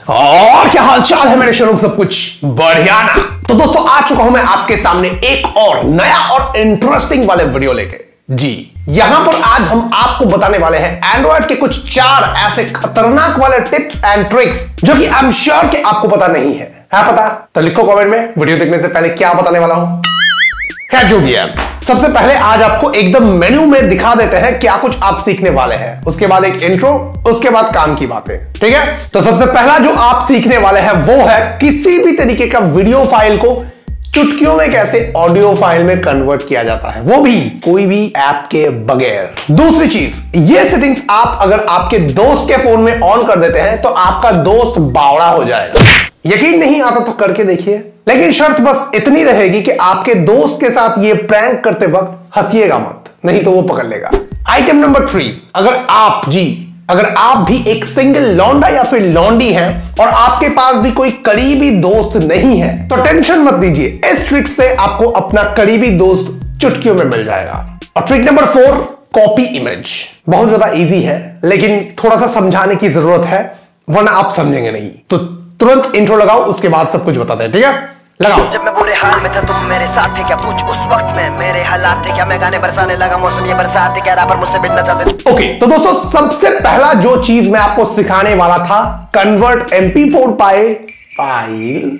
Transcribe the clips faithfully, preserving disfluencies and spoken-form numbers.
और क्या हाल चाल है मेरे लोग, सब कुछ बढ़िया ना। तो दोस्तों आ चुका हूं मैं आपके सामने एक और नया और इंटरेस्टिंग वाले वीडियो लेके। जी यहां पर आज हम आपको बताने वाले हैं एंड्रॉइड के कुछ चार ऐसे खतरनाक वाले टिप्स एंड ट्रिक्स जो कि आई एम श्योर कि आपको पता नहीं है। है पता? तो लिखो कमेंट में वीडियो देखने से पहले क्या बताने वाला हूं। खैर जो भी है, सबसे पहले आज आपको एकदम मेन्यू में दिखा देते हैं क्या कुछ आप सीखने वाले हैं, उसके बाद एक इंट्रो, उसके बाद काम की बातें। ठीक है, तो सबसे पहला जो आप सीखने वाले हैं वो है किसी भी तरीके का वीडियो फाइल को चुटकियों में कैसे ऑडियो फाइल में कन्वर्ट किया जाता है, वो भी कोई भी ऐप के बगैर। दूसरी चीज, ये सेटिंग्स आप अगर आपके दोस्त के फोन में ऑन कर देते हैं तो आपका दोस्त बावड़ा हो जाएगा। यकीन नहीं आता तो करके देखिए, लेकिन शर्त बस इतनी रहेगी कि आपके दोस्त के साथ ये प्रैंक करते वक्त हंसिएगा मत, नहीं तो वो पकड़ लेगा। आइटम नंबर थ्री, अगर आप जी अगर आप भी एक सिंगल लौंडा या फिर लौंडी हैं और आपके पास भी कोई करीबी दोस्त नहीं है तो टेंशन मत लीजिए, इस ट्रिक से आपको अपना करीबी दोस्त चुटकियों में मिल जाएगा। और trick number four, copy image. बहुत ज्यादा इजी है लेकिन थोड़ा सा समझाने की जरूरत है वरना आप समझेंगे नहीं। तो तुरंत इंट्रो लगाओ, उसके बाद सब कुछ बताते हैं। ठीक है, लगाओ। जब मैं बुरे हाल में था तुम मेरे साथ थे क्या, पूछ उस वक्त में मेरे हालात थे क्या, मैं गाने बरसाने लगा मौसम ये बरसात थे क्या, रैपर मुझसे भिड़ना चाहते थे। ओके तो दोस्तों सबसे पहला जो चीज मैं आपको सिखाने वाला था, convert M P four file file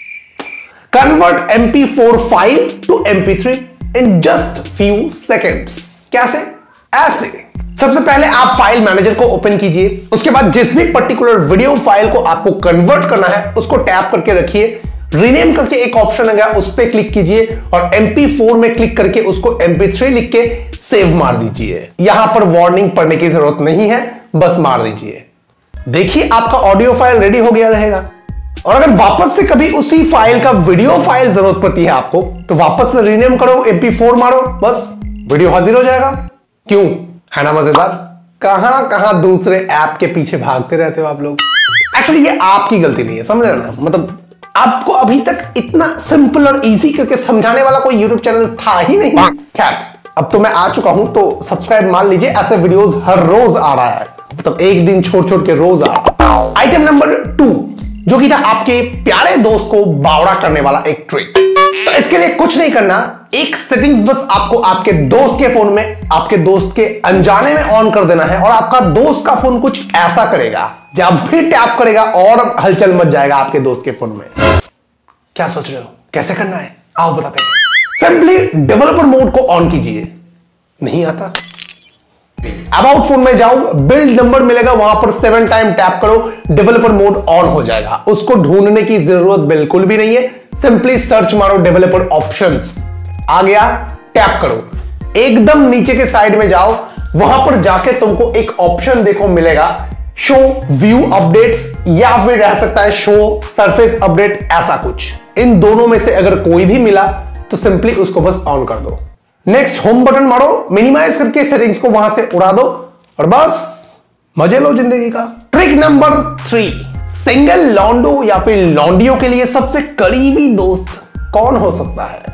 convert M P four file to M P three in just few seconds. कैसे? ऐसे सबसे पहले आप फाइल मैनेजर को ओपन कीजिए, उसके बाद जिस भी पर्टिकुलर वीडियो फाइल को आपको कन्वर्ट करना है उसको टैप करके रखिए, रीनेम करके एक ऑप्शन है उस पर क्लिक कीजिए और एम पी फोर में क्लिक करके उसको एम पी थ्री लिख के सेव मार दीजिए। यहां पर वार्निंग पढ़ने की जरूरत नहीं है, बस मार दीजिए। देखिए आपका ऑडियो फाइल रेडी हो गया रहेगा। और अगर वापस से कभी उसी फाइल का वीडियो फाइल जरूरत पड़ती है आपको तो वापस से रीनेम करो, एम पी फोर मारो, बस वीडियो हाजिर हो जाएगा। क्यों? है ना मजेदार? कहां कहां दूसरे ऐप के पीछे भागते रहते हो आप लोग। एक्चुअली ये आपकी गलती नहीं है, समझ रहे ना, मतलब आपको अभी तक इतना सिंपल और इजी करके समझाने वाला कोई यूट्यूब चैनल था ही नहीं। खैर अब तो मैं आ चुका हूं तो सब्सक्राइब मान लीजिए, ऐसे वीडियोस हर रोज आ रहा है, मतलब एक दिन छोड़ छोड़ के रोज आ रहा है। आइटम नंबर टू जो कि था आपके प्यारे दोस्त को बावड़ा करने वाला एक ट्रिक। तो इसके लिए कुछ नहीं करना, एक सेटिंग्स बस आपको आपके दोस्त के फोन में आपके दोस्त के अनजाने में ऑन कर देना है और आपका दोस्त का फोन कुछ ऐसा करेगा, जब भी टैप करेगा और हलचल मच जाएगा आपके दोस्त के फोन में। क्या सोच रहे हो कैसे करना है? आओ बताते हैं। सिंपली डेवलपर मोड को ऑन कीजिए। नहीं आता? अबाउट फोन में जाओ, बिल्ड नंबर मिलेगा, वहां पर सेवन टाइम टैप करो, डेवलपर मोड ऑन हो जाएगा। उसको ढूंढने की जरूरत बिल्कुल भी नहीं है, सिंपली सर्च मारो डेवलपर ऑप्शंस, आ गया, टैप करो। एकदम नीचे के साइड में जाओ, वहां पर जाके तुमको एक ऑप्शन देखो मिलेगा, शो व्यू अपडेट्स या फिर रह सकता है शो सरफेस अपडेट, ऐसा कुछ। इन दोनों में से अगर कोई भी मिला तो सिंपली उसको बस ऑन कर दो। नेक्स्ट होम बटन मारो, मिनिमाइज करके सेटिंग्स को वहां से उड़ा दो और बस मजे लो जिंदगी का। ट्रिक नंबर थ्री, सिंगल लॉन्डो या फिर लॉन्डियो के लिए सबसे करीबी दोस्त कौन हो सकता है?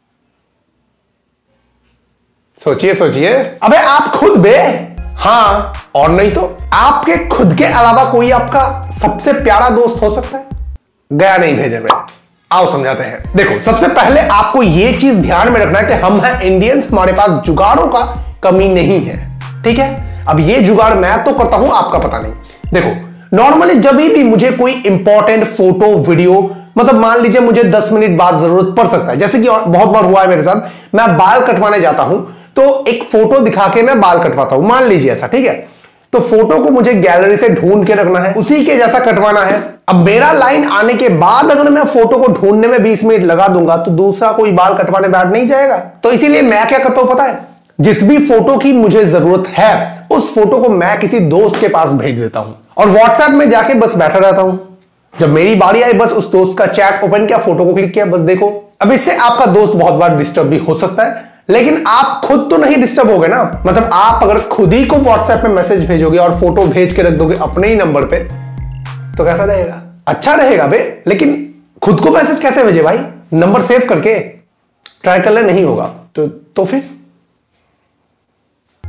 सोचिए सोचिए। अबे आप खुद बे। हाँ और नहीं तो आपके खुद के अलावा कोई आपका सबसे प्यारा दोस्त हो सकता है? गया नहीं भेजे में। आओ समझाते हैं। देखो सबसे पहले आपको यह चीज ध्यान में रखना है कि हम हैं इंडियंस, हमारे पास जुगाड़ों का कमी नहीं है। ठीक है, अब ये जुगाड़ मैं तो करता हूं, आपका पता नहीं। देखो नॉर्मली जब भी मुझे कोई इंपॉर्टेंट फोटो वीडियो, मतलब मान लीजिए मुझे दस मिनट बाद जरूरत पड़ सकता है, जैसे कि बहुत बार हुआ है मेरे साथ, मैं बाल कटवाने जाता हूं तो एक फोटो दिखा के मैं बाल कटवाता हूं, मान लीजिए ऐसा। ठीक है, तो फोटो को मुझे गैलरी से ढूंढ के रखना है, उसी के जैसा कटवाना है। अब मेरा लाइन आने के बाद अगर मैं फोटो को ढूंढने में बीस मिनट लगा दूंगा तो दूसरा कोई बाल कटवाने बैठ नहीं जाएगा। तो इसीलिए मैं क्या करता हूं पता है, जिस भी फोटो की मुझे जरूरत है उस फोटो को मैं किसी दोस्त के पास भेज देता हूं और व्हाट्सएप में जाके बस बैठा रहता हूं। जब मेरी बारी आई बस उस दोस्त का चैट ओपन किया, फोटो को क्लिक किया, बस देखो। अब इससे आपका दोस्त बहुत बार डिस्टर्ब भी हो सकता है, लेकिन आप खुद तो नहीं डिस्टर्ब होगे ना। मतलब आप अगर खुद ही को व्हाट्सएप में मैसेज भेजोगे और फोटो भेज के रख दोगे अपने ही नंबर पे तो कैसा रहेगा? अच्छा रहेगा बे, लेकिन खुद को मैसेज कैसे भेजे भाई? नंबर सेव करके ट्राई कर ले, नहीं होगा तो तो फिर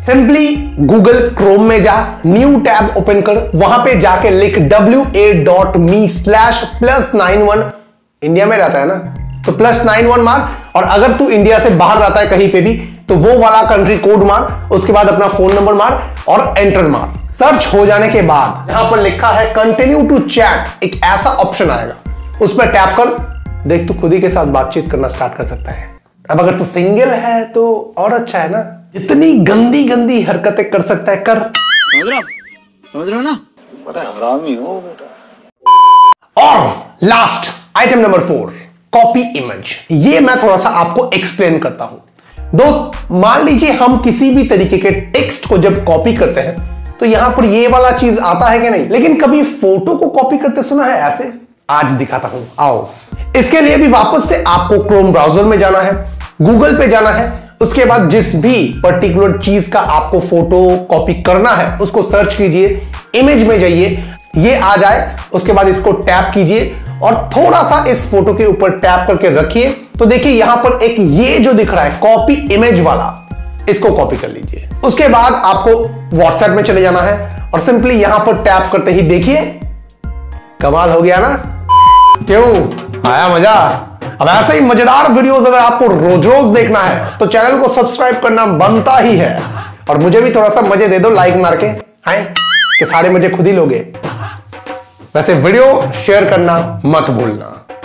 सिंपली गूगल क्रोम में जा, न्यू टैब ओपन कर, वहां पे जाके लिख W A dot me slash plus nine one. India में रहता है ना, तो प्लस नाइन वन मार, और अगर तू इंडिया से बाहर रहता है कहीं पे भी तो वो वाला कंट्री कोड मार, उसके बाद अपना फोन नंबर मार और एंटर मार। सर्च हो जाने के बाद यहां पर लिखा है कंटिन्यू टू चैट, एक ऐसा ऑप्शन आएगा, उस पर टैप कर, देख तू खुद ही के साथ बातचीत करना स्टार्ट कर सकता है। अब अगर तू सिंगल है तो और अच्छा है ना, जितनी गंदी गंदी हरकतें कर सकता है कर। समझ रहे हो समझ रहे हो ना, बड़ा हरामी हो बेटा। और last item number four, copy image. ये मैं थोड़ा सा आपको एक्सप्लेन करता हूं। दोस्त मान लीजिए हम किसी भी तरीके के टेक्स्ट को जब कॉपी करते हैं तो यहां पर ये वाला चीज आता है कि नहीं, लेकिन कभी फोटो को कॉपी करते सुना है ऐसे? आज दिखाता हूं, आओ। इसके लिए भी वापस से आपको क्रोम ब्राउजर में जाना है, गूगल पे जाना है, उसके बाद जिस भी पर्टिकुलर चीज का आपको फोटो कॉपी करना है उसको सर्च कीजिए, इमेज में जाइए, ये आ जाए, उसके बाद इसको टैप कीजिए और थोड़ा सा इस फोटो के ऊपर टैप करके रखिए, तो देखिए यहां पर एक ये जो दिख रहा है कॉपी इमेज वाला, इसको कॉपी कर लीजिए। उसके बाद आपको व्हाट्सएप में चले जाना है और सिंपली यहां पर टैप करते ही देखिए कमाल हो गया ना। क्यों आया मजा? अब ऐसे ही मजेदार वीडियोस अगर आपको रोज रोज देखना है तो चैनल को सब्सक्राइब करना बनता ही है, और मुझे भी थोड़ा सा मजे दे दो लाइक मार के, हैं कि सारे मजे खुद ही लोगे। वैसे वीडियो शेयर करना मत भूलना।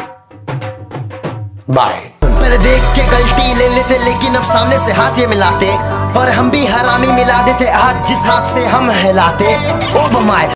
बाय। पहले देख के गलती ले लेते लेकिन अब सामने से हाथ ये मिलाते, और हम भी हरामी मिला देते हाथ जिस हाथ से हम हिलाते। ओ बमाए